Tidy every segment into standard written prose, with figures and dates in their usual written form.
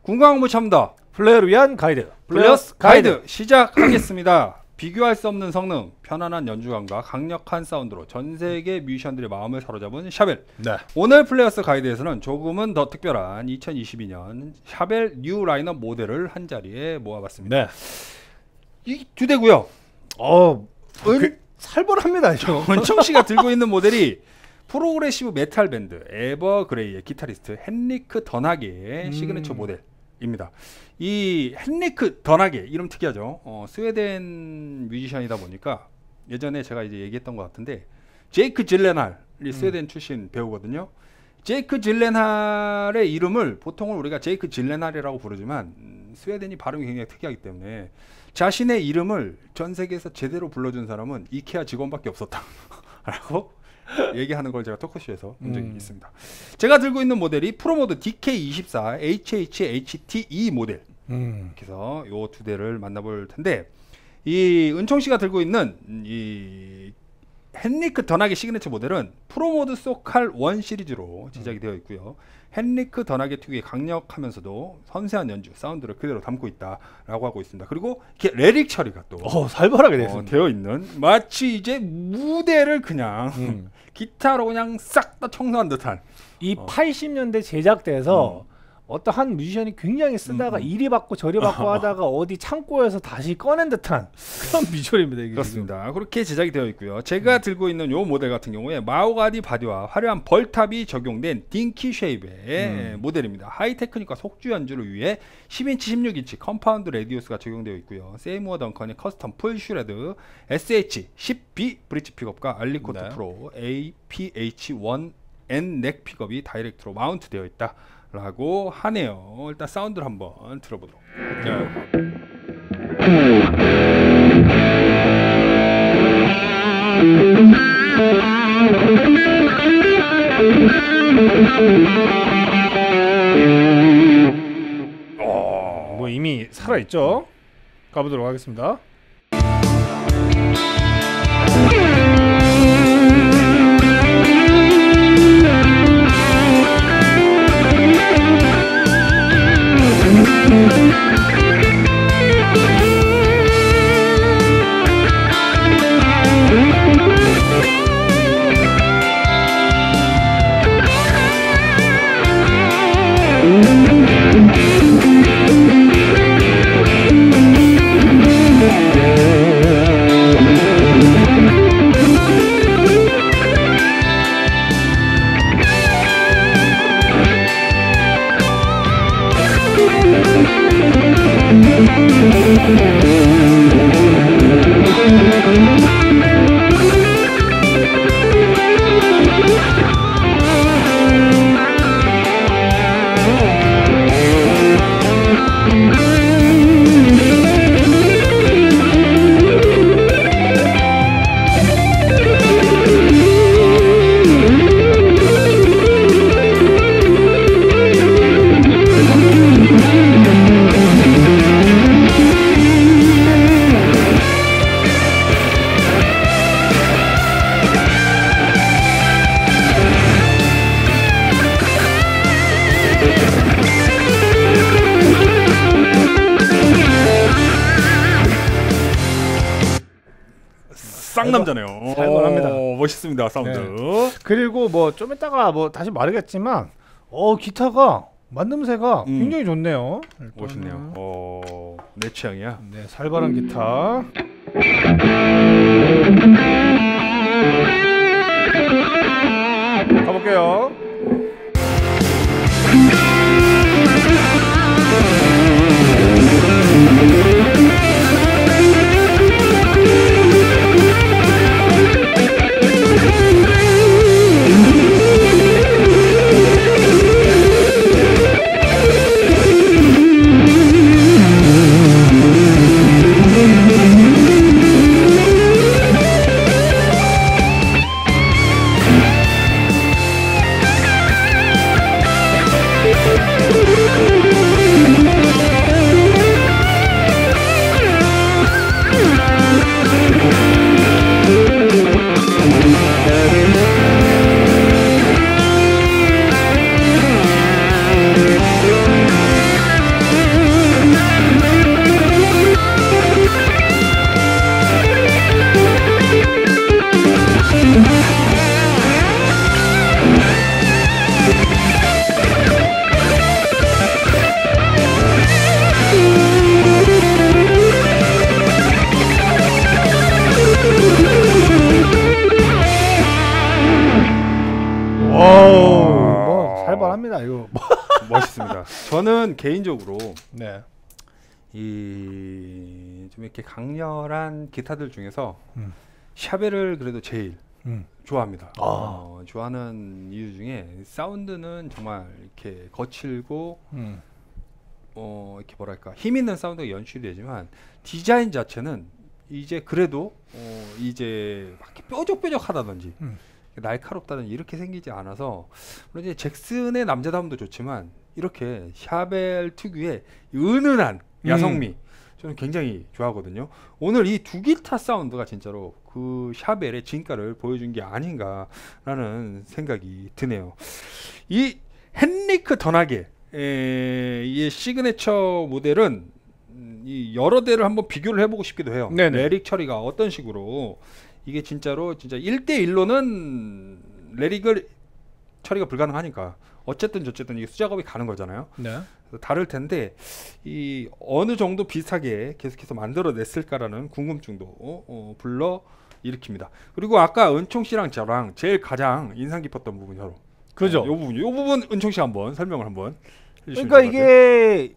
궁금한 거 참다. 플레이어를 위한 가이드. 플레이어스 가이드 시작하겠습니다. 비교할 수 없는 성능, 편안한 연주감과 강력한 사운드로 전 세계 뮤지션들의 마음을 사로잡은 샤벨. 네. 오늘 플레이어스 가이드에서는 조금은 더 특별한 2022년 샤벨 뉴 라인업 모델을 한 자리에 모아봤습니다. 네. 이 두 대고요. 살벌합니다. 은총 씨가 들고 있는 모델이 프로그레시브 메탈 밴드 에버그레이의 기타리스트 헨리크 더나게의 시그니처 모델입니다. 이 헨리크 더나게 이름 특이하죠. 스웨덴 뮤지션이다 보니까 예전에 제가 이제 얘기했던 것 같은데 제이크 질렌할이 스웨덴 출신 배우거든요. 제이크 질렌할의 이름을 보통은 우리가 제이크 질렌할이라고 부르지만 스웨덴이 발음이 굉장히 특이하기 때문에 자신의 이름을 전 세계에서 제대로 불러준 사람은 이케아 직원밖에 없었다 라고 얘기하는 걸 제가 토크쇼에서 본 적이 있습니다. 제가 들고 있는 모델이 프로모드 DK24 HHHTE 모델. 그래서 요 두 대를 만나볼 텐데, 이 은총 씨가 들고 있는 이 헨리크 더나게 시그니처 모델은 프로모드 소칼 1 시리즈로 제작이 되어 있고요. 헨리크 더나게 특유의 강력하면서도 섬세한 연주, 사운드를 그대로 담고 있다라고 하고 있습니다. 그리고 이렇게 레릭 처리가 또 살벌하게 되어 있는, 마치 이제 무대를 그냥 기타로 그냥 싹 다 청소한 듯한, 이 80년대 제작돼서 어떤 한 뮤지션이 굉장히 쓰다가 이리 받고 저리 받고 하다가 어디 창고에서 다시 꺼낸 듯한 그런 비주얼입니다. 이게 그렇습니다. 지금. 그렇게 제작이 되어 있고요. 제가 들고 있는 요 모델 같은 경우에 마오가디 바디와 화려한 벌탑이 적용된 딩키 쉐입의 모델입니다. 하이 테크닉과 속주 연주를 위해 10인치 16인치 컴파운드 레디우스가 적용되어 있고요. 세이무어 덩컨의 커스텀 풀 슈레드 SH10B 브릿지 픽업과 알리코트 프로 APH1N 넥 픽업이 다이렉트로 마운트 되어 있다 라고 하네요. 일단 사운드를 한번 들어보도록 할게요. 뭐 이미 살아있죠? 가보도록 하겠습니다. 쌍남자네요. 살벌합니다. 멋있습니다. 사운드. 네. 그리고 뭐 좀 이따가 뭐 다시 말하겠지만 기타가 만듦새가 굉장히 좋네요. 멋있네요. 내 취향이야. 네, 살벌한 기타. 가볼게요. 저는 개인적으로 네. 이 좀 이렇게 강렬한 기타들 중에서 샤벨을 그래도 제일 좋아합니다. 좋아하는 이유 중에 사운드는 정말 이렇게 거칠고 이렇게 뭐랄까 힘 있는 사운드가 연출이 되지만 디자인 자체는 이제 그래도 이제 막 이렇게 뾰족뾰족하다든지 날카롭다든지 이렇게 생기지 않아서 물론 이제 잭슨의 남자다움도 좋지만 이렇게 샤벨 특유의 은은한 야성미 저는 굉장히 좋아하거든요. 오늘 이 두 기타 사운드가 진짜로 그 샤벨의 진가를 보여준 게 아닌가라는 생각이 드네요. 이 헨리크 더나게 이 시그네처 모델은 이 여러 대를 한번 비교를 해보고 싶기도 해요. 레릭 처리가 어떤 식으로 이게 진짜로 진짜 1대1로는 레릭을 처리가 불가능하니까 어쨌든 이게 수작업이 가는 거잖아요. 네. 다를 텐데 이 어느 정도 비슷하게 계속해서 만들어냈을까라는 궁금증도 불러 일으킵니다. 그리고 아까 은총 씨랑 저랑 제일 가장 인상 깊었던 부분이 바로 그죠. 요 부분 은총 씨 한번 설명을 한번 해주시면 그러니까 이게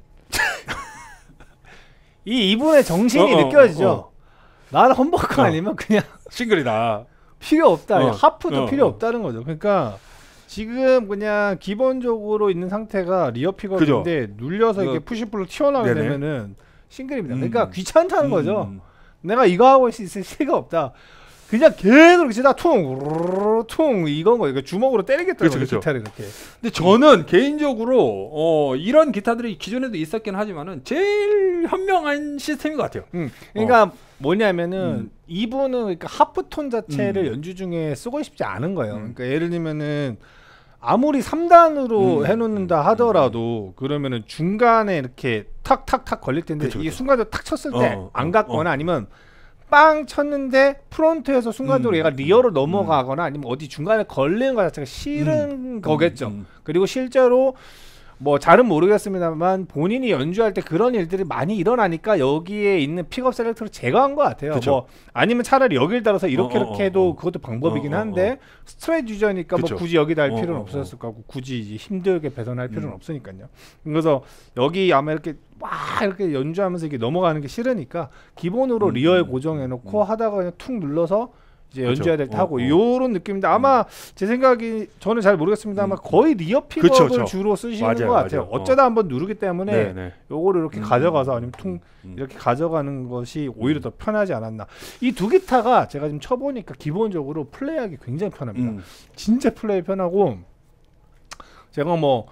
이분의 정신이 느껴지죠. 나는 험버커 아니면 그냥 싱글이다. 필요 없다. 하프도 필요 없다는 거죠. 그러니까 지금 그냥 기본적으로 있는 상태가 리어 픽업인데 눌려서 이게 푸시풀로 튀어나오게 되면은 싱글입니다. 그러니까 귀찮다는 거죠. 내가 이거 하고 있을 시가 없다. 그냥 계속 진짜 퉁 이건 거예요. 주먹으로 때리겠더라고요. 기타를 이렇게. 근데 저는 개인적으로 이런 기타들이 기존에도 있었긴 하지만은 제일 현명한 시스템인 것 같아요. 그러니까 뭐냐면은 이분은 그러니까 하프톤 자체를 연주 중에 쓰고 싶지 않은 거예요. 그러니까 예를 들면은 아무리 3단으로 해놓는다 하더라도 그러면은 중간에 이렇게 탁탁탁 걸릴 텐데 이게 순간적으로 탁 쳤을 때 안 갔거나 아니면 빵 쳤는데 프론트에서 순간적으로 얘가 리어로 넘어가거나 아니면 어디 중간에 걸리는 것 자체가 싫은 거겠죠. 그리고 실제로 뭐 잘은 모르겠습니다만 본인이 연주할 때 그런 일들이 많이 일어나니까 여기에 있는 픽업 셀렉터를 제거한 것 같아요. 뭐 아니면 차라리 여기를 달아서 이렇게 해도 그것도 방법이긴 한데 스트레이트 유저니까 뭐 굳이 여기다 할 필요는 없었을 거고 굳이 이제 힘들게 배선할 필요는 없으니까요. 그래서 여기 아마 이렇게 막 이렇게 연주하면서 이게 넘어가는 게 싫으니까 기본으로 리어에 고정해 놓고 하다가 그냥 툭 눌러서 이제 연주해야 될 때 하고 요런 느낌인데 아마 제 생각이 저는 잘 모르겠습니다만 거의 리어 픽업을 주로 쓰시는 것 같아요. 어쩌다 한번 누르기 때문에 요거를 이렇게 가져가서 아니면 퉁 이렇게 가져가는 것이 오히려 더 편하지 않았나. 이 두 기타가 제가 지금 쳐보니까 기본적으로 플레이하기 굉장히 편합니다. 진짜 플레이 편하고 제가 뭐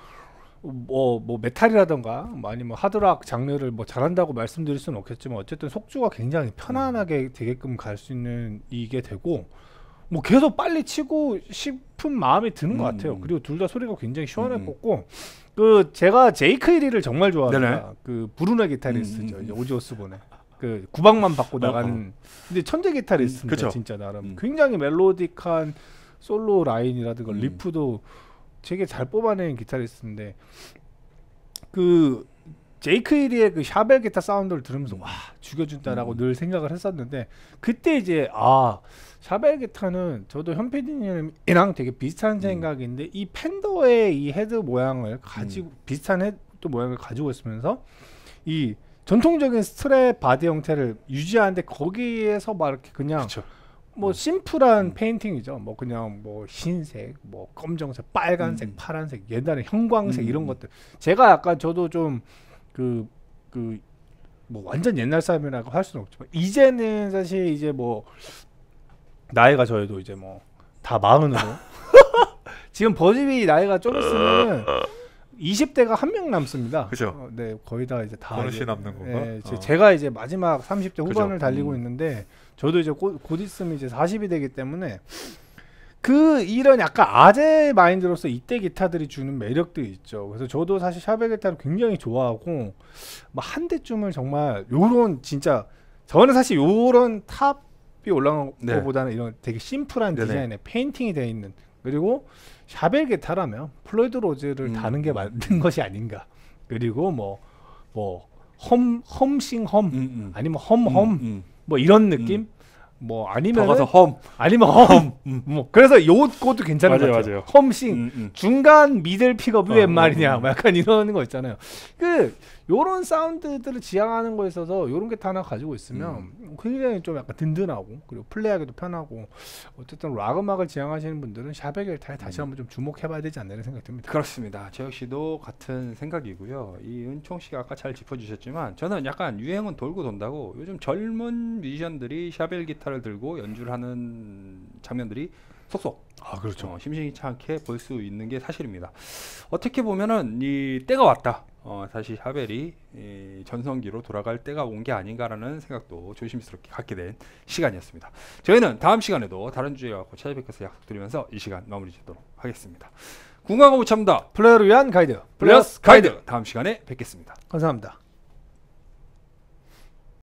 메탈이라던가 뭐 아니면 하드락 장르를 뭐 잘한다고 말씀드릴 수는 없겠지만 어쨌든 속주가 굉장히 편안하게 되게끔 갈 수 있는 이게 되고 뭐 계속 빨리 치고 싶은 마음이 드는 것 같아요. 그리고 둘 다 소리가 굉장히 시원해 꽂고 그 제가 제이크 이리를 정말 좋아합니다. 그 브루노 기타리스트죠. 이제 오지 오스본의 그 구박만 받고 나가는 근데 천재 기타리스트입니다. 진짜 나름 굉장히 멜로딕한 솔로 라인이라든가 리프도 되게 잘 뽑아내는 기타리스트인데 그 제이크 이리의 그 샤벨 기타 사운드를 들으면서 와 죽여준다라고 늘 생각을 했었는데 그때 이제 샤벨 기타는 저도 현 PD님이랑 되게 비슷한 생각인데 이 팬더의 이 헤드 모양을 가지고 비슷한 헤드 모양을 가지고 있으면서 이 전통적인 스트랩 바디 형태를 유지하는데 거기에서 막 이렇게 그냥 뭐 심플한 페인팅이죠. 뭐 그냥 뭐 흰색, 뭐 검정색, 빨간색, 파란색, 옛날에 형광색 이런 것들. 제가 약간 저도 좀 뭐 완전 옛날 사람이라고 할 수는 없지만 이제는 사실 이제 뭐 나이가 저희도 이제 뭐 다 40으로 지금 버즈비 나이가 좀 있으면 20대가 한 명 남습니다. 그죠. 네, 거의 다 이제 다 버릇이 남는 건가? 네, 제가 이제 마지막 30대 후반을 달리고 있는데 저도 이제 곧 있으면 이제 40이 되기 때문에 그 이런 약간 아재 마인드로서 이때 기타들이 주는 매력도 있죠. 그래서 저도 사실 샤벨 기타를 굉장히 좋아하고 뭐 한 대쯤을 정말 요런 진짜 저는 사실 요런 탑이 올라간 것보다는 이런 되게 심플한 디자인에 페인팅이 되어 있는 그리고 샤벨 기타라면 플로이드 로즈를 다는 게 맞는 것이 아닌가. 그리고 뭐 험싱 험 아니면 험 뭐 이런 느낌 뭐 더 아니면 가서 험. 아니면 험. 뭐 그래서 요것도 괜찮은 것 맞아요, 같아요. 맞아요. 험싱 중간 미들 픽업이 웬 말이냐, 어. 뭐 약간 이런 거 있잖아요. 그 요런 사운드들을 지향하는 거에 있어서 요런 게 하나 가지고 있으면 굉장히 좀 약간 든든하고 그리고 플레이하기도 편하고 어쨌든 락 음악을 지향하시는 분들은 샤베겔타에 다시 한번 좀 주목해봐야 되지 않나 이런 생각이 듭니다. 그렇습니다. 저 역시도 같은 생각이고요. 이 은총 씨가 아까 잘 짚어주셨지만 저는 약간 유행은 돌고 돈다고 요즘 젊은 뮤지션들이 샤벨 기타를 들고 연주를 하는 장면들이 속속 아 그렇죠. 심심치 않게 볼 수 있는 게 사실입니다. 어떻게 보면은 이 때가 왔다. 다시 샤벨이 이 전성기로 돌아갈 때가 온 게 아닌가라는 생각도 조심스럽게 갖게 된 시간이었습니다. 저희는 다음 시간에도 다른 주제와 갖고 찾아뵙겠서 약속드리면서 이 시간 마무리 짓도록 하겠습니다. 궁금하고 못 참다. 플레이어를 위한 가이드 플레이어스 가이드. 다음 시간에 뵙겠습니다. 감사합니다.